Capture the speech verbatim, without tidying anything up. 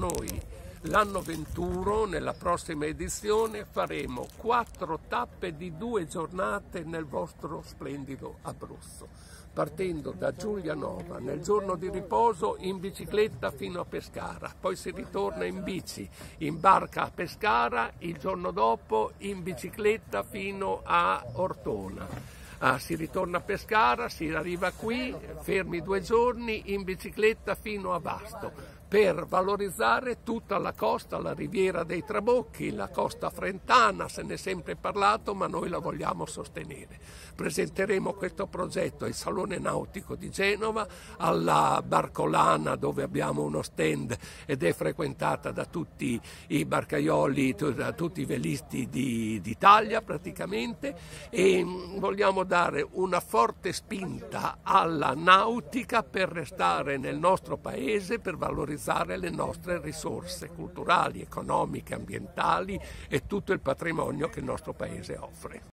noi l'anno venturo, nella prossima edizione, faremo quattro tappe di due giornate nel vostro splendido Abruzzo, partendo da Giulianova nel giorno di riposo in bicicletta fino a Pescara, poi si ritorna in bici, in barca a Pescara, il giorno dopo in bicicletta fino a Ortona. Ah, si ritorna a Pescara, si arriva qui, fermi due giorni in bicicletta fino a Vasto, per valorizzare tutta la costa, la riviera dei Trabocchi, la costa frentana, se ne è sempre parlato, ma noi la vogliamo sostenere. Presenteremo questo progetto al Salone Nautico di Genova, alla Barcolana, dove abbiamo uno stand ed è frequentata da tutti i barcaioli, da tutti i velisti d'Italia praticamente, e vogliamo dare una forte spinta alla nautica per restare nel nostro paese, per valorizzare le nostre risorse culturali, economiche, ambientali e tutto il patrimonio che il nostro paese offre.